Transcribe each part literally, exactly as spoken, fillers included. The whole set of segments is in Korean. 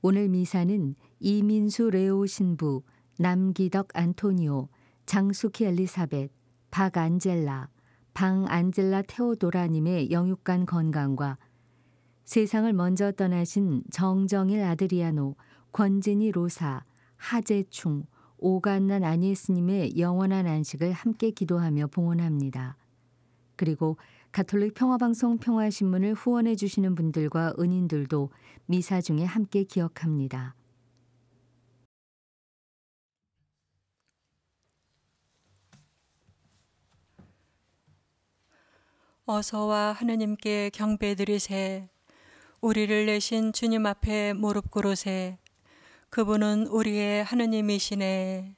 오늘 미사는 이민수 레오 신부, 남기덕 안토니오, 장숙희 엘리사벳, 박안젤라, 방안젤라 테오도라님의 영육간 건강과 세상을 먼저 떠나신 정정일 아드리아노, 권진희 로사, 하재충, 오간난 아니에스님의 영원한 안식을 함께 기도하며 봉헌합니다. 그리고 가톨릭 평화방송 평화신문을 후원해 주시는 분들과 은인들도 미사 중에 함께 기억합니다. 어서와 하느님께 경배드리세. 우리를 내신 주님 앞에 무릎 꿇으세. 그분은 우리의 하느님이시네.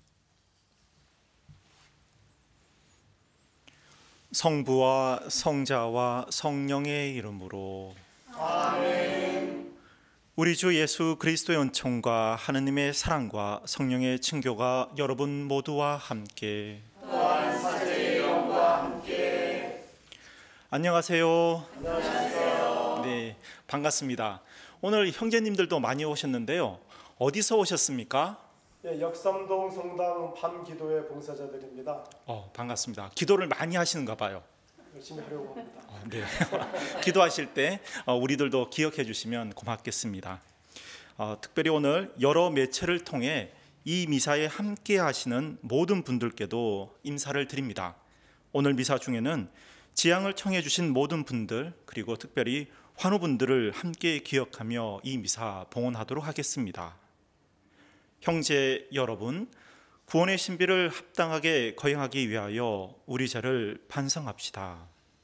성부와 성자와 성령의 이름으로 아멘. 우리 주 예수 그리스도의 은총과 하느님의 사랑과 성령의 친교가 여러분 모두와 함께 또한 사제의 영과 함께. 안녕하세요. 안녕하세요. 네, 반갑습니다. 오늘 형제님들도 많이 오셨는데요. 어디서 오셨습니까? 예, 역삼동 성당 밤기도회 봉사자들입니다. 어, 반갑습니다. 기도를 많이 하시는가 봐요. 열심히 하려고 합니다. 어, 네. 기도하실 때 어, 우리들도 기억해 주시면 고맙겠습니다. 어, 특별히 오늘 여러 매체를 통해 이 미사에 함께 하시는 모든 분들께도 인사를 드립니다. 오늘 미사 중에는 지향을 청해 주신 모든 분들, 그리고 특별히 환우분들을 함께 기억하며 이 미사 봉헌하도록 하겠습니다. 형제 여러분, 구원의 신비를 합당하게 거행하기 위하여 우리 죄를 반성합시다.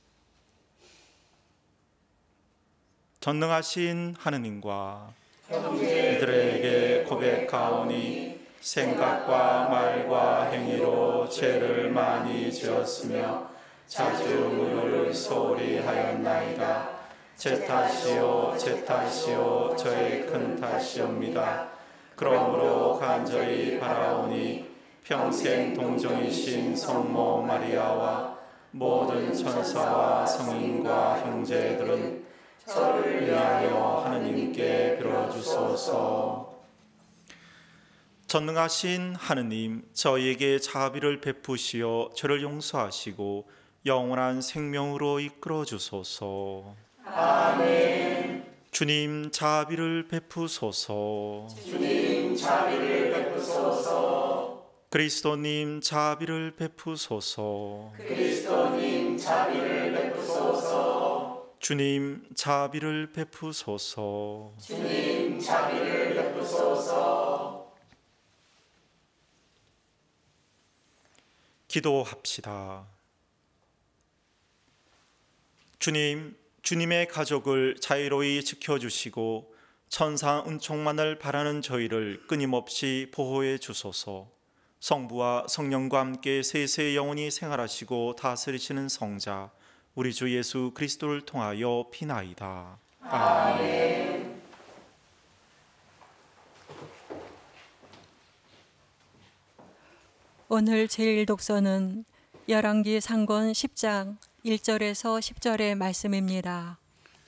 전능하신 하느님과 이들에게 고백하오니 생각과 말과 행위로 죄를 많이 지었으며 자주 문을 소홀히 하였나이다. 제 탓이요 제 탓이요 저의 큰 탓이옵니다. 그러므로 간절히 바라오니 평생 동정이신 성모 마리아와 모든 천사와 성인과 형제들은 저를 위하여 하느님께 빌어주소서. 전능하신 하느님, 저희에게 자비를 베푸시어 죄를 용서하시고 영원한 생명으로 이끌어 주소서. 아멘. 주님 자비를 베푸소서. 주님 자비를 베푸소서. 그리스도님 자비를 베푸소서. 그리스도님 자비를 베푸소서. 주님 자비를 베푸소서. 주님 자비를 베푸소서. 기도합시다. 주님, 주님의 가족을 자유로이 지켜주시고 천사 은총만을 바라는 저희를 끊임없이 보호해 주소서. 성부와 성령과 함께 세세 영원히 생활하시고 다스리시는 성자 우리 주 예수 그리스도를 통하여 비나이다. 아멘. 오늘 제일 독서는 열왕기 상권 십 장 일 절에서 십 절의 말씀입니다.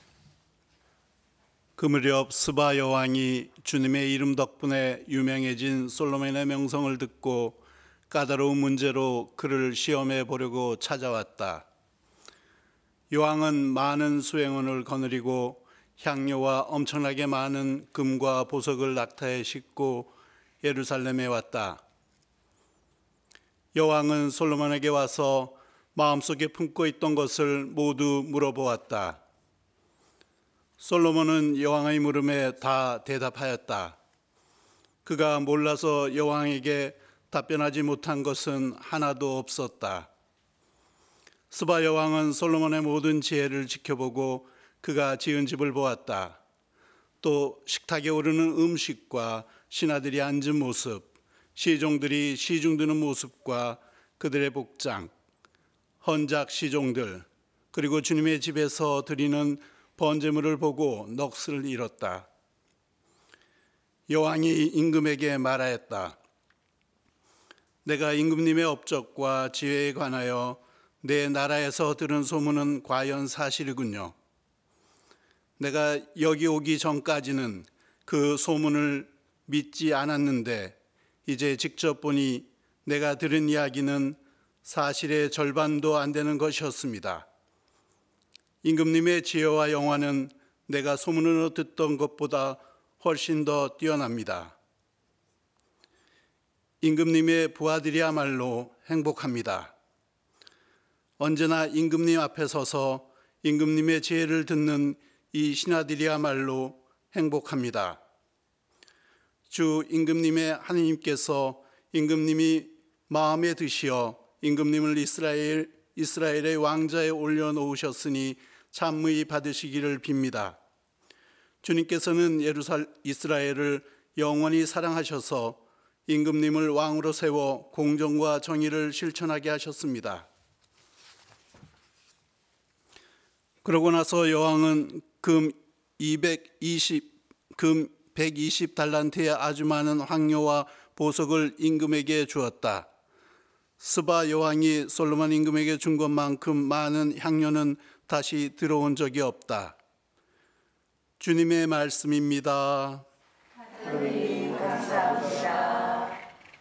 그 무렵 스바 여왕이 주님의 이름 덕분에 유명해진 솔로몬의 명성을 듣고 까다로운 문제로 그를 시험해 보려고 찾아왔다. 여왕은 많은 수행원을 거느리고 향료와 엄청나게 많은 금과 보석을 낙타에 싣고 예루살렘에 왔다. 여왕은 솔로몬에게 와서 마음속에 품고 있던 것을 모두 물어보았다. 솔로몬은 여왕의 물음에 다 대답하였다. 그가 몰라서 여왕에게 답변하지 못한 것은 하나도 없었다. 스바 여왕은 솔로몬의 모든 지혜를 지켜보고 그가 지은 집을 보았다. 또 식탁에 오르는 음식과 신하들이 앉은 모습, 시종들이 시중 드는 모습과 그들의 복장, 헌작 시종들, 그리고 주님의 집에서 드리는 번제물을 보고 넋을 잃었다. 여왕이 임금에게 말하였다. 내가 임금님의 업적과 지혜에 관하여 내 나라에서 들은 소문은 과연 사실이군요. 내가 여기 오기 전까지는 그 소문을 믿지 않았는데 이제 직접 보니 내가 들은 이야기는 사실의 절반도 안 되는 것이었습니다. 임금님의 지혜와 영화는 내가 소문으로 듣던 것보다 훨씬 더 뛰어납니다. 임금님의 부하들이야말로 행복합니다. 언제나 임금님 앞에 서서 임금님의 지혜를 듣는 이 신하들이야말로 행복합니다. 주 임금님의 하느님께서 임금님이 마음에 드시어 임금님을 이스라엘, 이스라엘의 왕자에 올려놓으셨으니 참의 받으시기를 빕니다. 주님께서는 예루살 이스라엘을 영원히 사랑하셔서 임금님을 왕으로 세워 공정과 정의를 실천하게 하셨습니다. 그러고 나서 여왕은 금 이백이십, 금 백이십 달란트의 아주 많은 황료와 보석을 임금에게 주었다. 스바 여왕이 솔로몬 임금에게 준 것만큼 많은 향료는 다시 들어온 적이 없다. 주님의 말씀입니다. 하느님 감사합니다.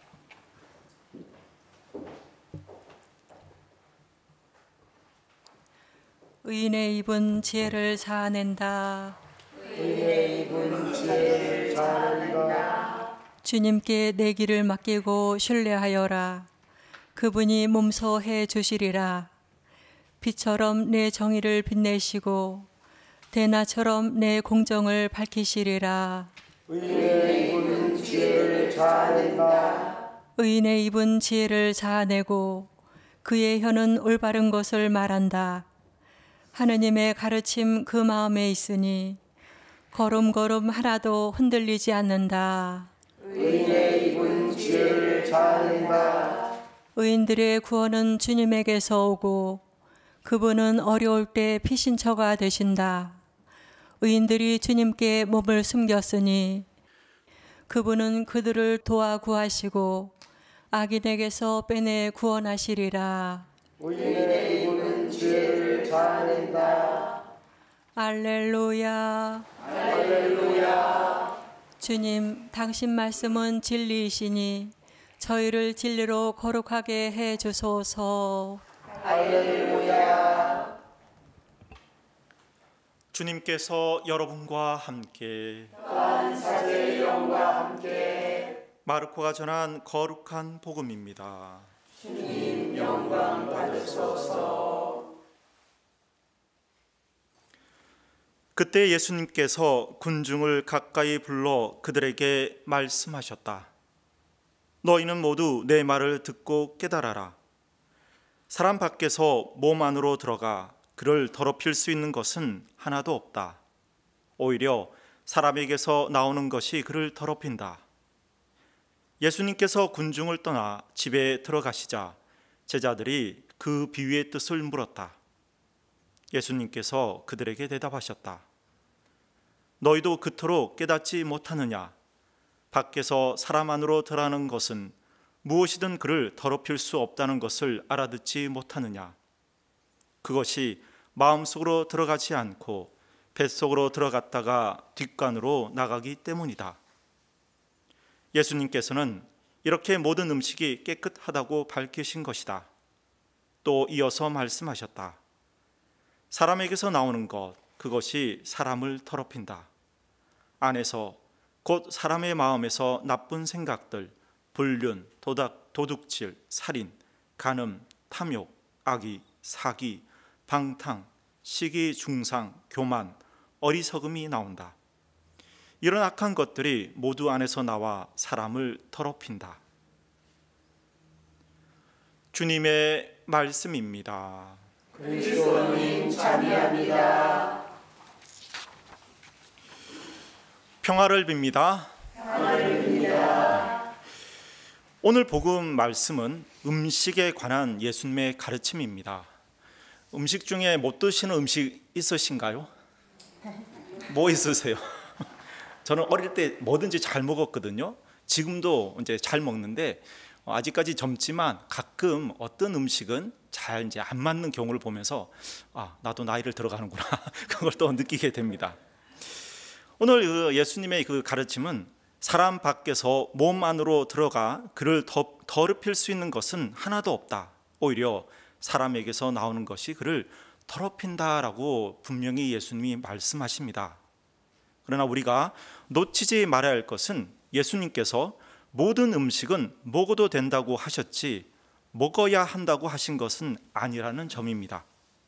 의인의 입은 지혜를 자아낸다. 의인의 입은 지혜를 자아낸다. 주님께 내 길을 맡기고 신뢰하여라. 그분이 몸소 해 주시리라. 빛처럼 내 정의를 빛내시고 대나처럼 내 공정을 밝히시리라. 의인의 입은 지혜를 자아낸다. 의인의 입은 지혜를 자아내고 그의 혀는 올바른 것을 말한다. 하느님의 가르침 그 마음에 있으니 걸음걸음 하나도 흔들리지 않는다. 의인의 입은 지혜를 자아낸다. 의인들의 구원은 주님에게서 오고 그분은 어려울 때 피신처가 되신다. 의인들이 주님께 몸을 숨겼으니 그분은 그들을 도와 구하시고 악인에게서 빼내 구원하시리라. 의인의 입은 지혜를 자아낸다. 알렐루야. 할렐루야. 주님, 당신 말씀은 진리이시니 저희를 진리로 거룩하게 해 주소서. 할렐루야. 주님께서 여러분과 함께 또한 사제의 영과 함께 마르코가 전한 거룩한 복음입니다. 주님 영광 받으소서. 그때 예수님께서 군중을 가까이 불러 그들에게 말씀하셨다. 너희는 모두 내 말을 듣고 깨달아라. 사람 밖에서 몸 안으로 들어가 그를 더럽힐 수 있는 것은 하나도 없다. 오히려 사람에게서 나오는 것이 그를 더럽힌다. 예수님께서 군중을 떠나 집에 들어가시자 제자들이 그 비유의 뜻을 물었다. 예수님께서 그들에게 대답하셨다. 너희도 그토록 깨닫지 못하느냐? 밖에서 사람 안으로 들어가는 것은 무엇이든 그를 더럽힐 수 없다는 것을 알아듣지 못하느냐? 그것이 마음속으로 들어가지 않고 뱃속으로 들어갔다가 뒷간으로 나가기 때문이다. 예수님께서는 이렇게 모든 음식이 깨끗하다고 밝히신 것이다. 또 이어서 말씀하셨다. 사람에게서 나오는 것, 그것이 사람을 더럽힌다. 안에서 곧 사람의 마음에서 나쁜 생각들, 불륜, 도닥, 도둑질, 살인, 간음, 탐욕, 악의, 사기, 방탕, 시기, 중상, 교만, 어리석음이 나온다. 이런 악한 것들이 모두 안에서 나와 사람을 더럽힌다. 주님의 말씀입니다. 그리스도님 찬미합니다. 평화를 빕니다. 평화를 빕니다. 오늘 복음 말씀은 음식에 관한 예수님의 가르침입니다. 음식 중에 못 드시는 음식 있으신가요? 뭐 있으세요? 저는 어릴 때 뭐든지 잘 먹었거든요. 지금도 이제 잘 먹는데 아직까지 젊지만 가끔 어떤 음식은 잘 이제 안 맞는 경우를 보면서 아, 나도 나이를 들어가는구나. 그걸 또 느끼게 됩니다. 오늘 그 예수님의 그 가르침은 사람 밖에서 몸 안으로 들어가 그를 더, 더럽힐 수 있는 것은 하나도 없다. 오히려 사람에게서 나오는 것이 그를 더럽힌다라고 분명히 예수님이 말씀하십니다. 그러나 우리가 놓치지 말아야 할 것은 예수님께서 모든 음식은 먹어도 된다고 하셨지 먹어야 한다고 하신 것은 아니라는 점입니다.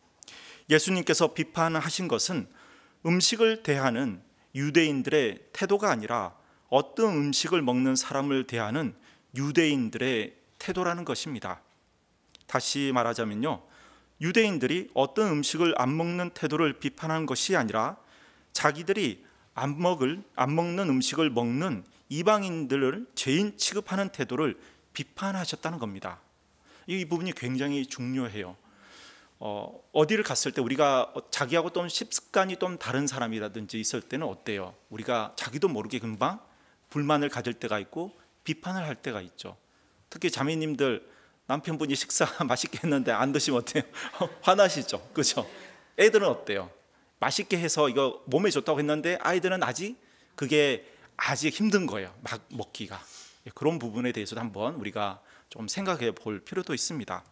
예수님께서 비판하신 것은 음식을 대하는 유대인들의 태도가 아니라 어떤 음식을 먹는 사람을 대하는 유대인들의 태도라는 것입니다. 다시 말하자면요, 유대인들이 어떤 음식을 안 먹는 태도를 비판한 것이 아니라 자기들이 안 먹을 안 먹는 음식을 먹는 이방인들을 죄인 취급하는 태도를 비판하셨다는 겁니다. 이 부분이 굉장히 중요해요. 어, 어디를 갔을 때 우리가 자기하고 좀 식습관이 좀 다른 사람이라든지 있을 때는 어때요? 우리가 자기도 모르게 금방 불만을 가질 때가 있고 비판을 할 때가 있죠. 특히 자매님들 남편분이 식사 맛있게 했는데 안 드시면 어때요? 화나시죠, 그렇죠? 애들은 어때요? 맛있게 해서 이거 몸에 좋다고 했는데 아이들은 아직 그게 아직 힘든 거예요, 막 먹기가. 그런 부분에 대해서도 한번 우리가 좀 생각해 볼 필요도 있습니다.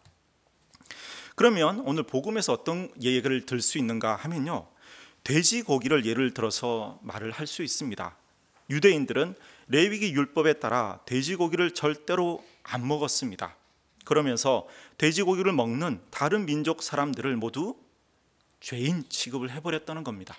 그러면 오늘 복음에서 어떤 예를 들 수 있는가 하면요, 돼지고기를 예를 들어서 말을 할 수 있습니다. 유대인들은 레위기 율법에 따라 돼지고기를 절대로 안 먹었습니다. 그러면서 돼지고기를 먹는 다른 민족 사람들을 모두 죄인 취급을 해버렸다는 겁니다.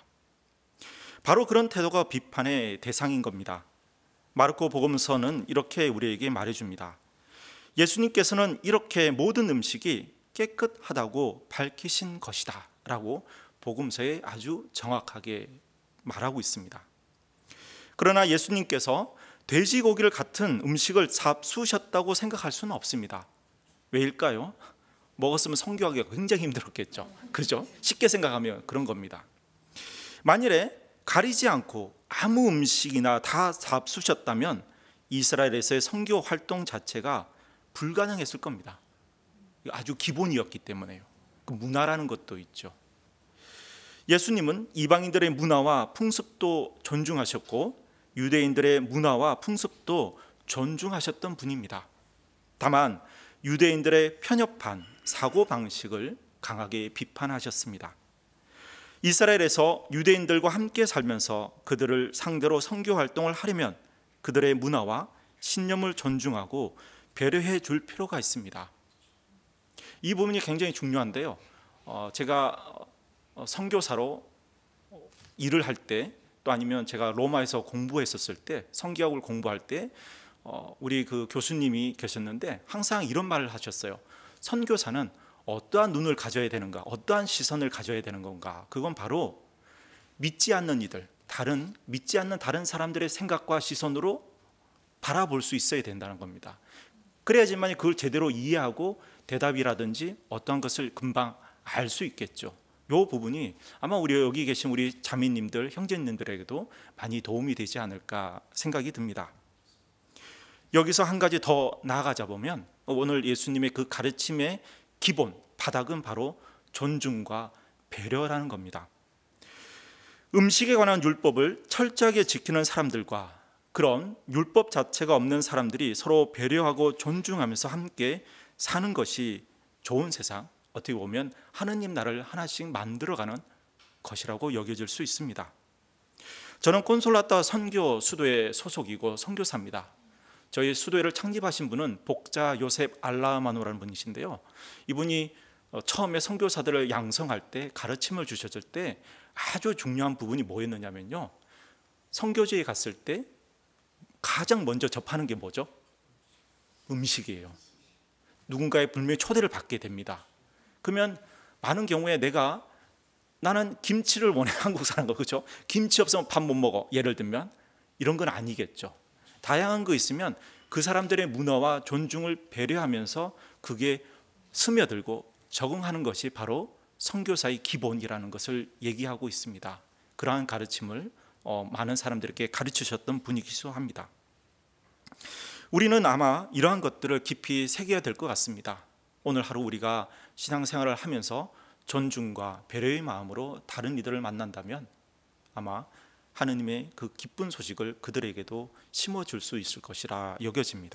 바로 그런 태도가 비판의 대상인 겁니다. 마르코 복음서는 이렇게 우리에게 말해줍니다. 예수님께서는 이렇게 모든 음식이 깨끗하다고 밝히신 것이다 라고 복음서에 아주 정확하게 말하고 있습니다. 그러나 예수님께서 돼지고기를 같은 음식을 잡수셨다고 생각할 수는 없습니다. 왜일까요? 먹었으면 성교하기가 굉장히 힘들었겠죠. 그렇죠? 쉽게 생각하면 그런 겁니다. 만일에 가리지 않고 아무 음식이나 다 잡수셨다면 이스라엘에서의 선교 활동 자체가 불가능했을 겁니다. 아주 기본이었기 때문에요. 그 문화라는 것도 있죠. 예수님은 이방인들의 문화와 풍습도 존중하셨고 유대인들의 문화와 풍습도 존중하셨던 분입니다. 다만 유대인들의 편협한 사고방식을 강하게 비판하셨습니다. 이스라엘에서 유대인들과 함께 살면서 그들을 상대로 선교 활동을 하려면 그들의 문화와 신념을 존중하고 배려해 줄 필요가 있습니다. 이 부분이 굉장히 중요한데요. 어, 제가 선교사로 일을 할 때 또 아니면 제가 로마에서 공부했었을 때 성기학을 공부할 때 어, 우리 그 교수님이 계셨는데 항상 이런 말을 하셨어요. 선교사는 어떠한 눈을 가져야 되는가, 어떠한 시선을 가져야 되는 건가. 그건 바로 믿지 않는 이들, 다른 믿지 않는 다른 사람들의 생각과 시선으로 바라볼 수 있어야 된다는 겁니다. 그래야지만 그걸 제대로 이해하고 대답이라든지 어떤 것을 금방 알 수 있겠죠. 이 부분이 아마 우리 여기 계신 우리 자매님들, 형제님들에게도 많이 도움이 되지 않을까 생각이 듭니다. 여기서 한 가지 더 나아가자 보면 오늘 예수님의 그 가르침의 기본, 바닥은 바로 존중과 배려라는 겁니다. 음식에 관한 율법을 철저하게 지키는 사람들과 그런 율법 자체가 없는 사람들이 서로 배려하고 존중하면서 함께 사는 것이 좋은 세상, 어떻게 보면 하느님 나라를 하나씩 만들어가는 것이라고 여겨질 수 있습니다. 저는 콘솔라타 선교 수도의 소속이고 선교사입니다. 저희 수도회를 창립하신 분은 복자 요셉 알라마노라는 분이신데요. 이분이 처음에 선교사들을 양성할 때 가르침을 주셨을 때 아주 중요한 부분이 뭐였느냐면요, 선교지에 갔을 때 가장 먼저 접하는 게 뭐죠? 음식이에요. 누군가의 분명히 초대를 받게 됩니다. 그러면 많은 경우에 내가 나는 김치를 원해, 한국 사는 거, 그렇죠? 김치 없으면 밥 못 먹어, 예를 들면 이런 건 아니겠죠. 다양한 거 있으면 그 사람들의 문화와 존중을 배려하면서 그게 스며들고 적응하는 것이 바로 선교사의 기본이라는 것을 얘기하고 있습니다. 그러한 가르침을 어, 많은 사람들에게 가르치셨던 분이기도 합니다. 우리는 아마 이러한 것들을 깊이 새겨야 될 것 같습니다. 오늘 하루 우리가 신앙생활을 하면서 존중과 배려의 마음으로 다른 이들을 만난다면 아마 하느님의 그 기쁜 소식을 그들에게도 심어줄 수 있을 것이라 여겨집니다.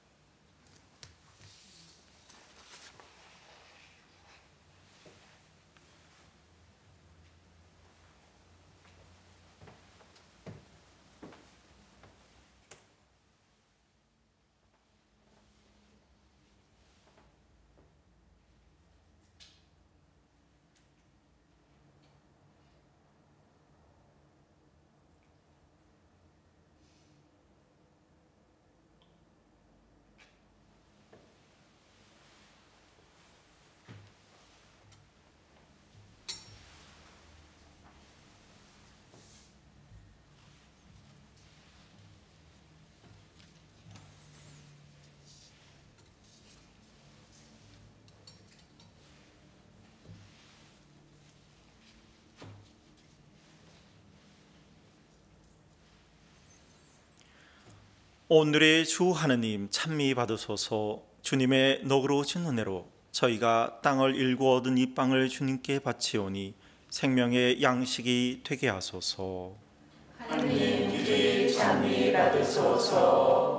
오늘의 주 하느님 찬미 받으소서. 주님의 너그러우신 은혜로 저희가 땅을 일구 얻은 이 빵을 주님께 바치오니 생명의 양식이 되게 하소서. 하느님 주의 찬미 받으소서.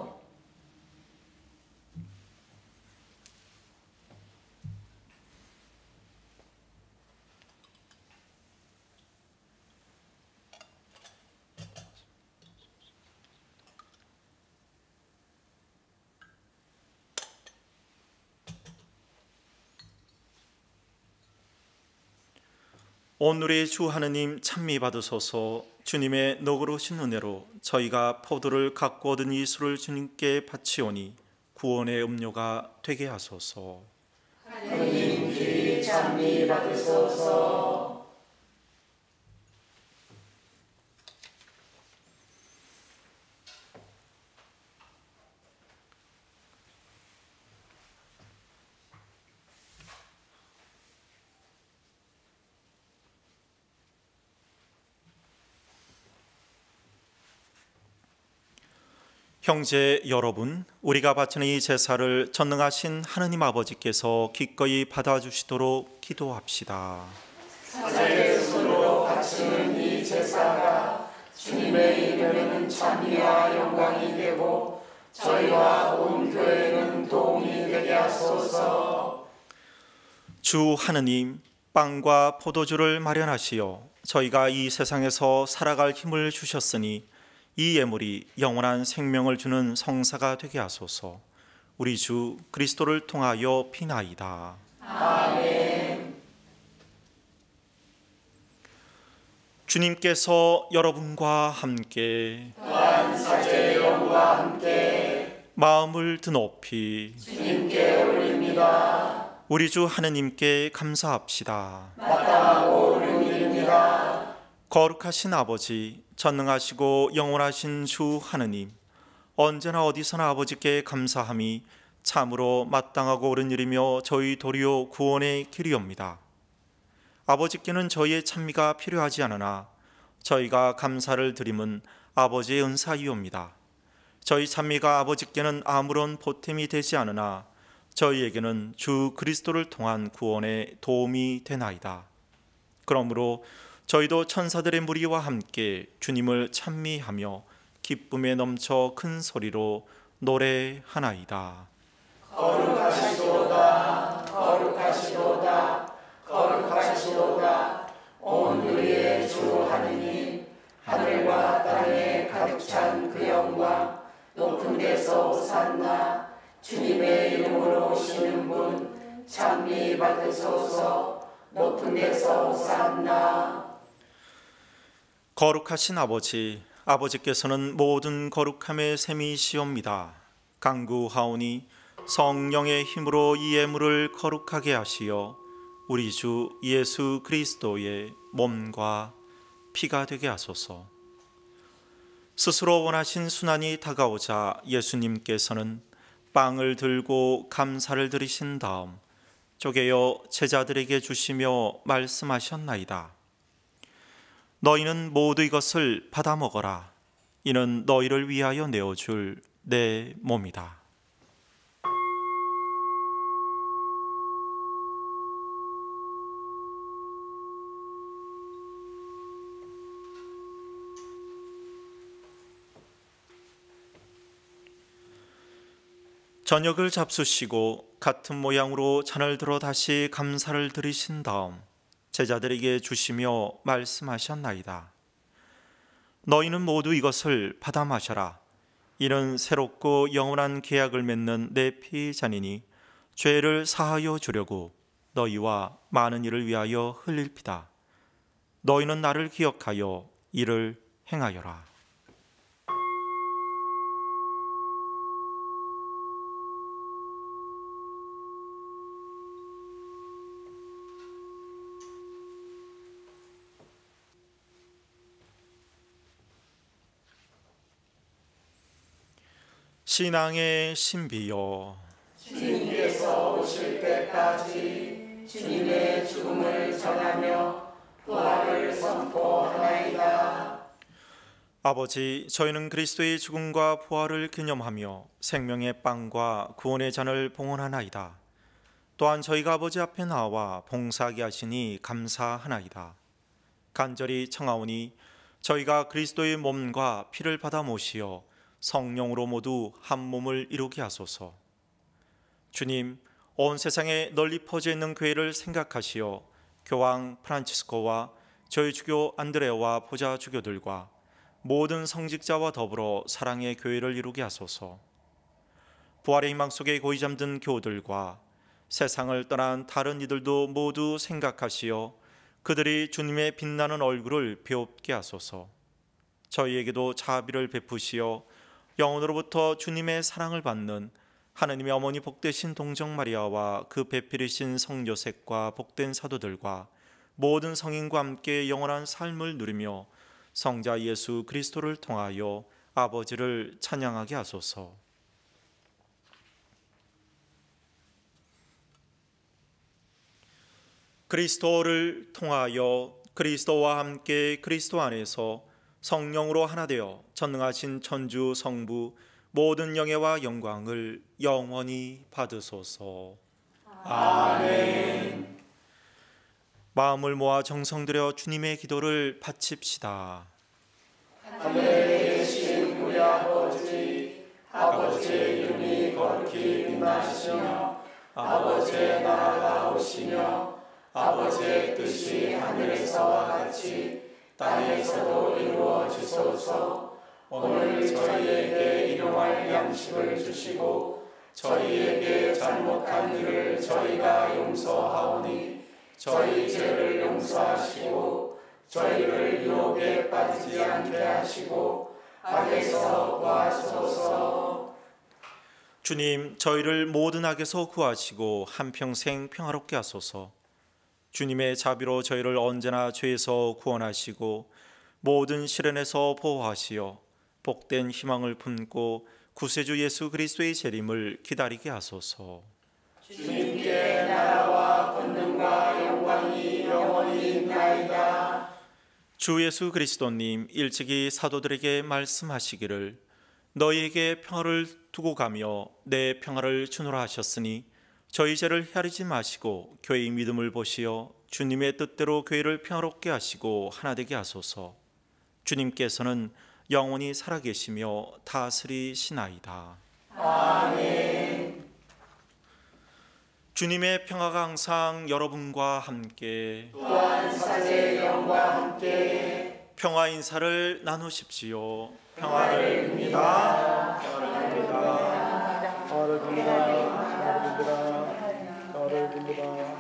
오늘의 주 하느님 찬미 받으소서. 주님의 너그러우신 은혜로 저희가 포도를 갖고 얻은 이 술을 주님께 바치오니 구원의 음료가 되게 하소서. 하느님 주의 찬미 받으소서. 형제 여러분, 우리가 바치는 이 제사를 전능하신 하느님 아버지께서 기꺼이 받아주시도록 기도합시다. 사자의 손으로 바치는 이 제사가 주님의 이름에는 찬미와 영광이 되고 저희와 온 교회는 도움이 되게 하소서. 주 하느님, 빵과 포도주를 마련하시어 저희가 이 세상에서 살아갈 힘을 주셨으니 이 예물이 영원한 생명을 주는 성사가 되게 하소서. 우리 주 그리스도를 통하여 비나이다. 아멘. 주님께서 여러분과 함께 또한 사제의 영과 함께 마음을 드높이 주님께 올립니다. 우리 주 하느님께 감사합시다. 마땅하고 옳은 일입니다. 거룩하신 아버지, 전능하시고 영원하신 주 하느님, 언제나 어디서나 아버지께 감사함이 참으로 마땅하고 옳은 일이며 저희 도리어 구원의 길이옵니다. 아버지께는 저희의 찬미가 필요하지 않으나 저희가 감사를 드림은 아버지의 은사이옵니다. 저희 찬미가 아버지께는 아무런 보탬이 되지 않으나 저희에게는 주 그리스도를 통한 구원의 도움이 되나이다. 그러므로 저희도 천사들의 무리와 함께 주님을 찬미하며 기쁨에 넘쳐 큰 소리로 노래하나이다. 거룩하시도다, 거룩하시도다, 거룩하시도다. 온 우리의 주 하느님, 하늘과 땅에 가득 찬 그 영광, 높은 데서 오산나. 주님의 이름으로 오시는 분 찬미 받으소서. 높은 데서 오산나. 거룩하신 아버지, 아버지께서는 모든 거룩함의 셈이시옵니다. 간구하오니 성령의 힘으로 이 예물을 거룩하게 하시어 우리 주 예수 그리스도의 몸과 피가 되게 하소서. 스스로 원하신 순환이 다가오자 예수님께서는 빵을 들고 감사를 드리신 다음 쪼개어 제자들에게 주시며 말씀하셨나이다. 너희는 모두 이것을 받아 먹어라. 이는 너희를 위하여 내어줄 내 몸이다. 저녁을 잡수시고 같은 모양으로 잔을 들어 다시 감사를 드리신 다음 제자들에게 주시며 말씀하셨나이다. 너희는 모두 이것을 받아 마셔라. 이는 새롭고 영원한 계약을 맺는 내 피의 잔이니 죄를 사하여 주려고 너희와 많은 이를 위하여 흘릴 피다. 너희는 나를 기억하여 이를 행하여라. 신앙의 신비여, 주님께서 오실 때까지 주님의 죽음을 전하며 부활을 선포하나이다. 아버지, 저희는 그리스도의 죽음과 부활을 기념하며 생명의 빵과 구원의 잔을 봉헌하나이다. 또한 저희가 아버지 앞에 나와 봉사하게 하시니 감사하나이다. 간절히 청하오니 저희가 그리스도의 몸과 피를 받아 모시어 성령으로 모두 한 몸을 이루게 하소서. 주님, 온 세상에 널리 퍼져 있는 교회를 생각하시어 교황 프란치스코와 저희 주교 안드레와 보좌 주교들과 모든 성직자와 더불어 사랑의 교회를 이루게 하소서. 부활의 희망 속에 고이 잠든 교우들과 세상을 떠난 다른 이들도 모두 생각하시어 그들이 주님의 빛나는 얼굴을 배웁게 하소서. 저희에게도 자비를 베푸시어 영혼으로부터 주님의 사랑을 받는 하느님의 어머니 복되신 동정 마리아와 그 배필이신 성 요셉과 복된 사도들과 모든 성인과 함께 영원한 삶을 누리며 성자 예수 그리스도를 통하여 아버지를 찬양하게 하소서. 그리스도를 통하여 그리스도와 함께 그리스도 안에서 성령으로 하나 되어 전능하신 천주 성부 모든 영예와 영광을 영원히 받으소서. 아멘. 마음을 모아 정성 들여 주님의 기도를 바칩시다. 하늘에 계신 우리 아버지, 아버지의 이름이 거룩히 빛나시며 아버지의 나라가 오시며 아버지의 뜻이 하늘에서와 같이 땅에서도 이루어지소서. 오늘 저희에게 일용할 양식을 주시고 저희에게 잘못한 일을 저희가 용서하오니 저희 죄를 용서하시고 저희를 유혹에 빠지지 않게 하시고 악에서 구하소서. 주님, 저희를 모든 악에서 구하시고 한평생 평화롭게 하소서. 주님의 자비로 저희를 언제나 죄에서 구원하시고 모든 시련에서 보호하시어 복된 희망을 품고 구세주 예수 그리스도의 재림을 기다리게 하소서. 주님께 나라와 권능과 영광이 영원히 있나이다. 주 예수 그리스도님, 일찍이 사도들에게 말씀하시기를 너희에게 평화를 두고 가며 내 평화를 주노라 하셨으니 저희 죄를 헤아리지 마시고 교회의 믿음을 보시어 주님의 뜻대로 교회를 평화롭게 하시고 하나 되게 하소서. 주님께서는 영원히 살아계시며 다스리시나이다. 아멘. 주님의 평화가 항상 여러분과 함께 또한 사제의 영과 함께 평화 인사를 나누십시오. 평화를 빕니다. 평화를 빕니다. 평화를 빕니다. 평화를 빕니다.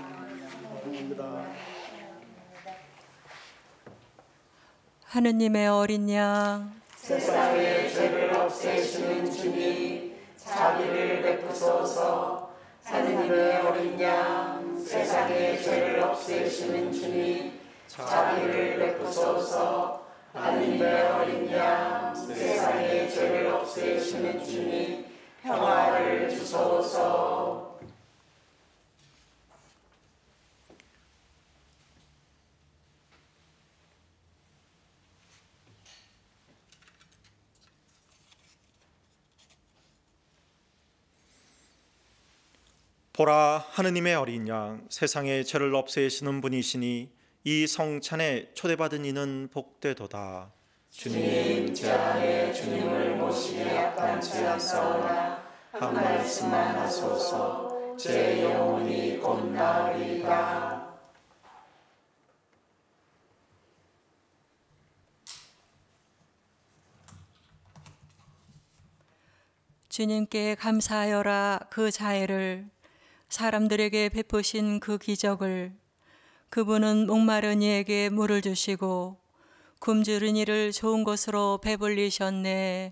하느님의 어린 양, 세상의 죄를 없애시는 주님, 자비를 베푸소서. 하느님의 어린 양, 세상의 죄를 없애시는 주님, 자비를 베푸소서. 하느님의 어린 양, 세상의 죄를 없애시는 주님, 평화를 주소서. 보라, 하느님의 어린 양, 세상의 죄를 없애시는 분이시니 이 성찬에 초대받은 이는 복되도다. 주님, 제 안에 주님을 모시기 합당치 않사오나 한 말씀만 하소서. 제 영혼이 곧 나으리이다. 주님께 감사하여라. 그 자애를, 사람들에게 베푸신 그 기적을. 그분은 목마른 이에게 물을 주시고 굶주린 이를 좋은 것으로 배불리셨네.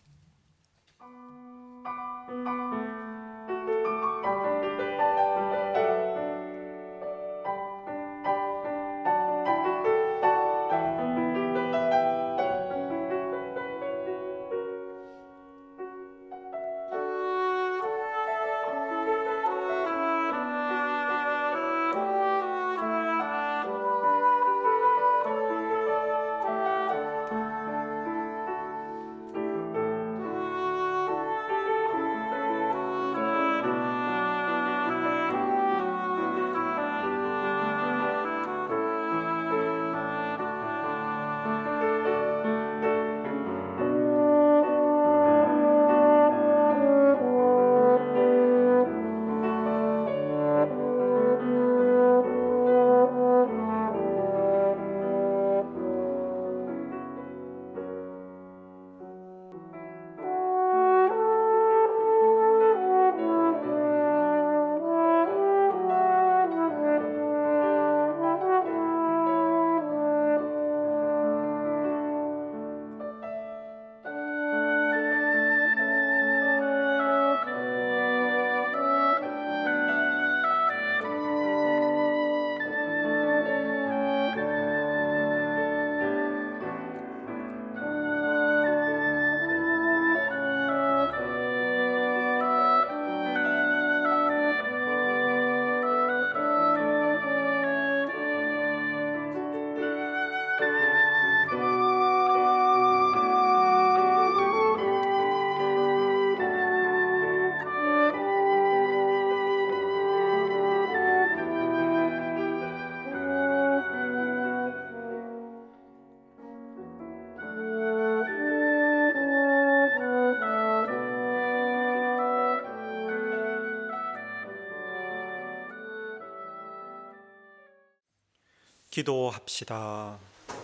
기도합시다.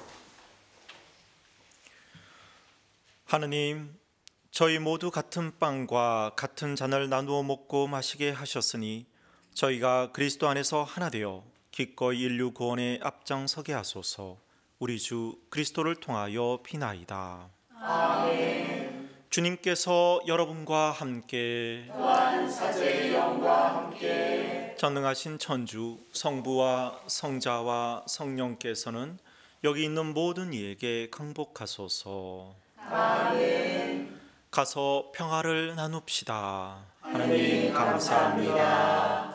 하느님, 저희 모두 같은 빵과 같은 잔을 나누어 먹고 마시게 하셨으니 저희가 그리스도 안에서 하나 되어 기꺼이 인류 구원에 앞장서게 하소서. 우리 주 그리스도를 통하여 비나이다. 아멘. 주님께서 여러분과 함께 또한 사제의 영과 함께 전능하신 천주 성부와 성자와 성령께서는 여기 있는 모든 이에게 강복하소서. 아멘. 가서 평화를 나눕시다. 하느님 감사합니다.